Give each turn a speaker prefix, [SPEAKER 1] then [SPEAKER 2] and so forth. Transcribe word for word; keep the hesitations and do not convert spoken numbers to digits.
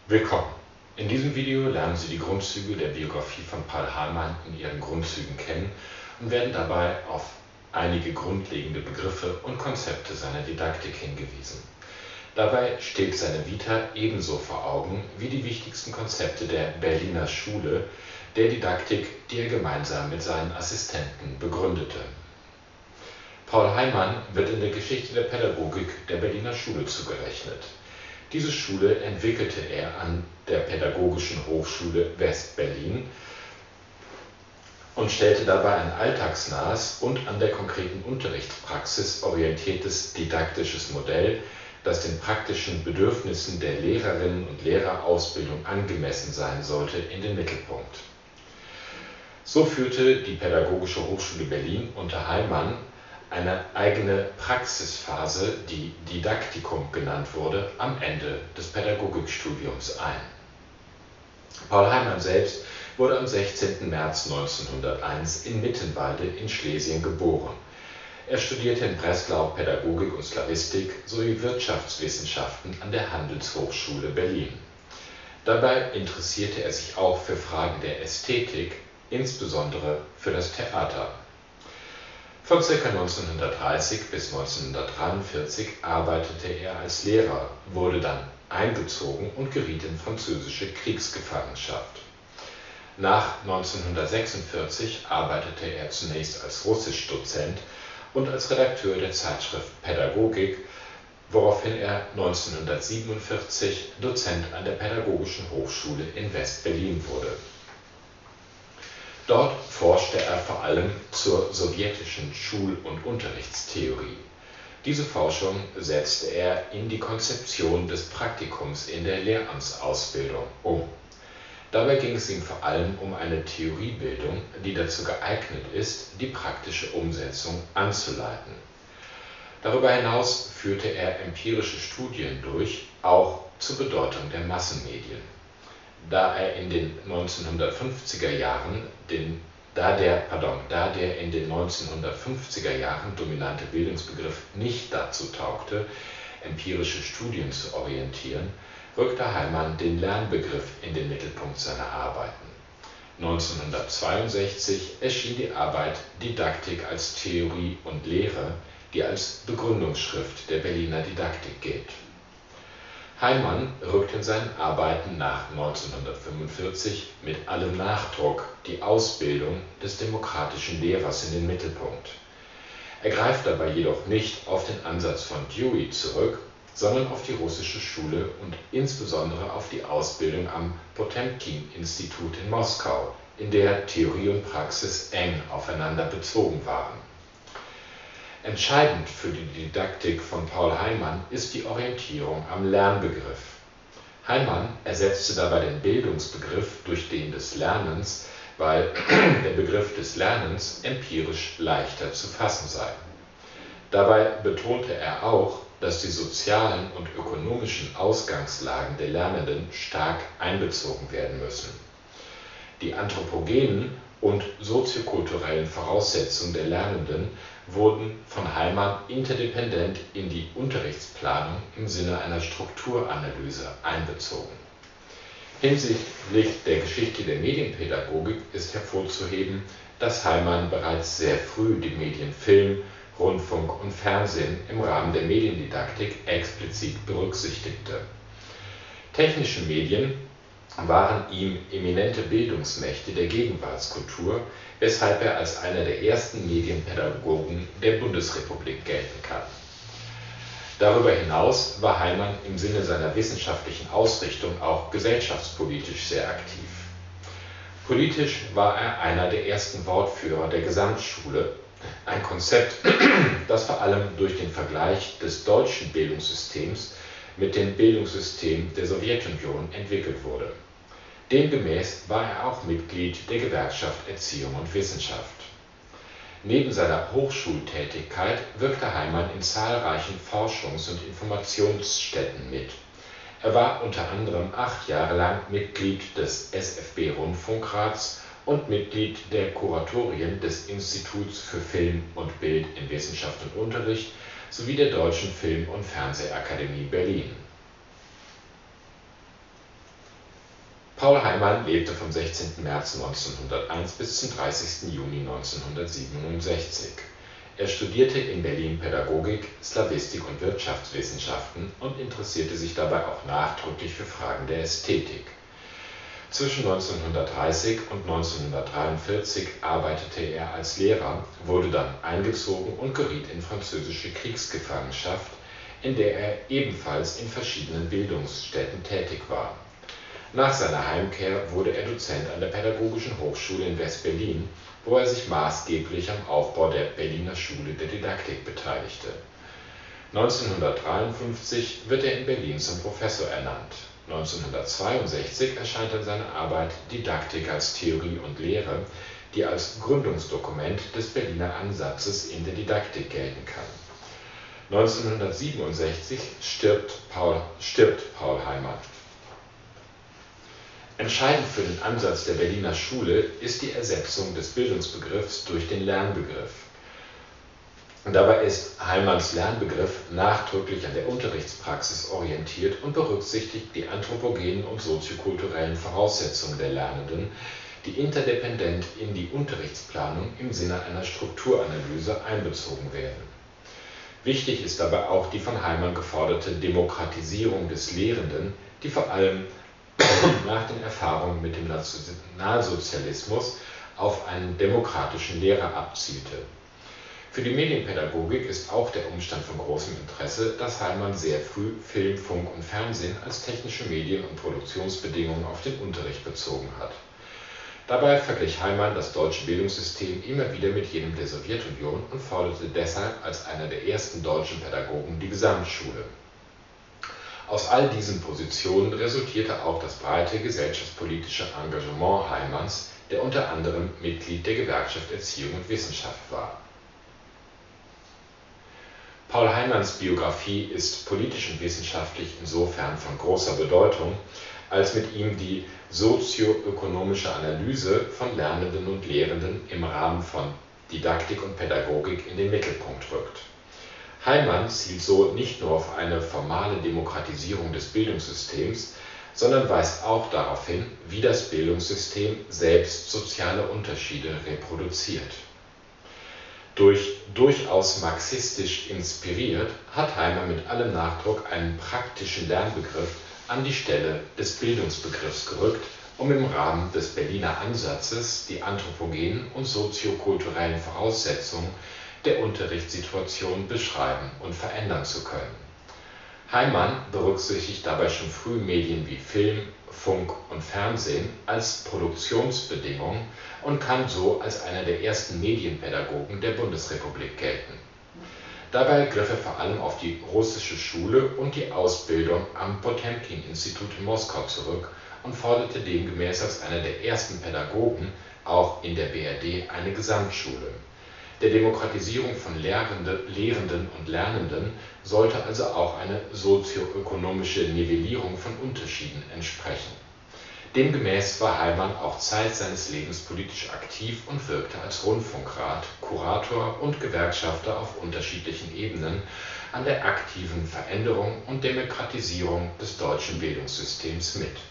[SPEAKER 1] Willkommen! In diesem Video lernen Sie die Grundzüge der Biografie von Paul Heymann in ihren Grundzügen kennen und werden dabei auf einige grundlegende Begriffe und Konzepte seiner Didaktik hingewiesen. Dabei steht seine Vita ebenso vor Augen wie die wichtigsten Konzepte der Berliner Schule der Didaktik, die er gemeinsam mit seinen Assistenten begründete. Paul Heymann wird in der Geschichte der Pädagogik der Berliner Schule zugerechnet. Diese Schule entwickelte er an der Pädagogischen Hochschule West-Berlin und stellte dabei ein alltagsnahes und an der konkreten Unterrichtspraxis orientiertes didaktisches Modell, das den praktischen Bedürfnissen der Lehrerinnen und Lehrerausbildung angemessen sein sollte, in den Mittelpunkt. So führte die Pädagogische Hochschule Berlin unter Heymann eine eigene Praxisphase, die Didaktikum genannt wurde, am Ende des Pädagogikstudiums ein. Paul Heymann selbst wurde am sechzehnten März neunzehnhunderteins in Mittenwalde in Schlesien geboren. Er studierte in Breslau Pädagogik und Slawistik sowie Wirtschaftswissenschaften an der Handelshochschule Berlin. Dabei interessierte er sich auch für Fragen der Ästhetik, insbesondere für das Theater. Von ca. neunzehnhundertdreißig bis neunzehnhundertdreiundvierzig arbeitete er als Lehrer, wurde dann eingezogen und geriet in französische Kriegsgefangenschaft. Nach neunzehnhundertsechsundvierzig arbeitete er zunächst als Russischdozent und als Redakteur der Zeitschrift Pädagogik, woraufhin er neunzehnhundertsiebenundvierzig Dozent an der Pädagogischen Hochschule in West-Berlin wurde. Dort forschte er vor allem zur sowjetischen Schul- und Unterrichtstheorie. Diese Forschung setzte er in die Konzeption des Praktikums in der Lehramtsausbildung um. Dabei ging es ihm vor allem um eine Theoriebildung, die dazu geeignet ist, die praktische Umsetzung anzuleiten. Darüber hinaus führte er empirische Studien durch, auch zur Bedeutung der Massenmedien. Da er in den neunzehnhundertfünfziger Jahren den, da der, pardon, da der in den neunzehnhundertfünfziger Jahren dominante Bildungsbegriff nicht dazu taugte, empirische Studien zu orientieren, rückte Heymann den Lernbegriff in den Mittelpunkt seiner Arbeiten. neunzehnhundertzweiundsechzig erschien die Arbeit Didaktik als Theorie und Lehre, die als Begründungsschrift der Berliner Didaktik gilt. Heymann rückt in seinen Arbeiten nach neunzehnhundertfünfundvierzig mit allem Nachdruck die Ausbildung des demokratischen Lehrers in den Mittelpunkt. Er greift dabei jedoch nicht auf den Ansatz von Dewey zurück, sondern auf die russische Schule und insbesondere auf die Ausbildung am Potemkin-Institut in Moskau, in der Theorie und Praxis eng aufeinander bezogen waren. Entscheidend für die Didaktik von Paul Heymann ist die Orientierung am Lernbegriff. Heymann ersetzte dabei den Bildungsbegriff durch den des Lernens, weil der Begriff des Lernens empirisch leichter zu fassen sei. Dabei betonte er auch, dass die sozialen und ökonomischen Ausgangslagen der Lernenden stark einbezogen werden müssen. Die anthropogenen und soziokulturellen Voraussetzungen der Lernenden wurden von Heymann interdependent in die Unterrichtsplanung im Sinne einer Strukturanalyse einbezogen. Hinsichtlich der Geschichte der Medienpädagogik ist hervorzuheben, dass Heymann bereits sehr früh die Medien Film, Rundfunk und Fernsehen im Rahmen der Mediendidaktik explizit berücksichtigte. Technische Medien waren ihm eminente Bildungsmächte der Gegenwartskultur, weshalb er als einer der ersten Medienpädagogen der Bundesrepublik gelten kann. Darüber hinaus war Heymann im Sinne seiner wissenschaftlichen Ausrichtung auch gesellschaftspolitisch sehr aktiv. Politisch war er einer der ersten Wortführer der Gesamtschule, ein Konzept, das vor allem durch den Vergleich des deutschen Bildungssystems mit dem Bildungssystem der Sowjetunion entwickelt wurde. Demgemäß war er auch Mitglied der Gewerkschaft Erziehung und Wissenschaft. Neben seiner Hochschultätigkeit wirkte Heymann in zahlreichen Forschungs- und Informationsstätten mit. Er war unter anderem acht Jahre lang Mitglied des S F B-Rundfunkrats und Mitglied der Kuratorien des Instituts für Film und Bild in Wissenschaft und Unterricht sowie der Deutschen Film- und Fernsehakademie Berlin. Paul Heimann lebte vom sechzehnten März neunzehnhunderteins bis zum dreißigsten Juni neunzehnhundertsiebenundsechzig. Er studierte in Berlin Pädagogik, Slawistik und Wirtschaftswissenschaften und interessierte sich dabei auch nachdrücklich für Fragen der Ästhetik. Zwischen neunzehnhundertdreißig und neunzehnhundertdreiundvierzig arbeitete er als Lehrer, wurde dann eingezogen und geriet in französische Kriegsgefangenschaft, in der er ebenfalls in verschiedenen Bildungsstätten tätig war. Nach seiner Heimkehr wurde er Dozent an der Pädagogischen Hochschule in West-Berlin, wo er sich maßgeblich am Aufbau der Berliner Schule der Didaktik beteiligte. neunzehnhundertdreiundfünfzig wird er in Berlin zum Professor ernannt. neunzehnhundertzweiundsechzig erscheint dann seine Arbeit Didaktik als Theorie und Lehre, die als Gründungsdokument des Berliner Ansatzes in der Didaktik gelten kann. neunzehnhundertsiebenundsechzig stirbt Paul, stirbt Paul Heimann. Entscheidend für den Ansatz der Berliner Schule ist die Ersetzung des Bildungsbegriffs durch den Lernbegriff. Dabei ist Heimanns Lernbegriff nachdrücklich an der Unterrichtspraxis orientiert und berücksichtigt die anthropogenen und soziokulturellen Voraussetzungen der Lernenden, die interdependent in die Unterrichtsplanung im Sinne einer Strukturanalyse einbezogen werden. Wichtig ist dabei auch die von Heimann geforderte Demokratisierung des Lehrenden, die vor allem nach den Erfahrungen mit dem Nationalsozialismus auf einen demokratischen Lehrer abzielte. Für die Medienpädagogik ist auch der Umstand von großem Interesse, dass Heimann sehr früh Film, Funk und Fernsehen als technische Medien und Produktionsbedingungen auf den Unterricht bezogen hat. Dabei verglich Heimann das deutsche Bildungssystem immer wieder mit jenem der Sowjetunion und forderte deshalb als einer der ersten deutschen Pädagogen die Gesamtschule. Aus all diesen Positionen resultierte auch das breite gesellschaftspolitische Engagement Heimanns, der unter anderem Mitglied der Gewerkschaft Erziehung und Wissenschaft war. Paul Heimanns Biografie ist politisch und wissenschaftlich insofern von großer Bedeutung, als mit ihm die sozioökonomische Analyse von Lernenden und Lehrenden im Rahmen von Didaktik und Pädagogik in den Mittelpunkt rückt. Heimann zielt so nicht nur auf eine formale Demokratisierung des Bildungssystems, sondern weist auch darauf hin, wie das Bildungssystem selbst soziale Unterschiede reproduziert. Durch durchaus marxistisch inspiriert hat Heimann mit allem Nachdruck einen praktischen Lernbegriff an die Stelle des Bildungsbegriffs gerückt, um im Rahmen des Berliner Ansatzes die anthropogenen und soziokulturellen Voraussetzungen der Unterrichtssituation beschreiben und verändern zu können. Heimann berücksichtigt dabei schon früh Medien wie Film, Funk und Fernsehen als Produktionsbedingungen und kann so als einer der ersten Medienpädagogen der Bundesrepublik gelten. Dabei griff er vor allem auf die russische Schule und die Ausbildung am Potemkin-Institut in Moskau zurück und forderte demgemäß als einer der ersten Pädagogen auch in der B R D eine Gesamtschule. Der Demokratisierung von Lehrende, Lehrenden und Lernenden sollte also auch eine sozioökonomische Nivellierung von Unterschieden entsprechen. Demgemäß war Heimann auch Zeit seines Lebens politisch aktiv und wirkte als Rundfunkrat, Kurator und Gewerkschafter auf unterschiedlichen Ebenen an der aktiven Veränderung und Demokratisierung des deutschen Bildungssystems mit.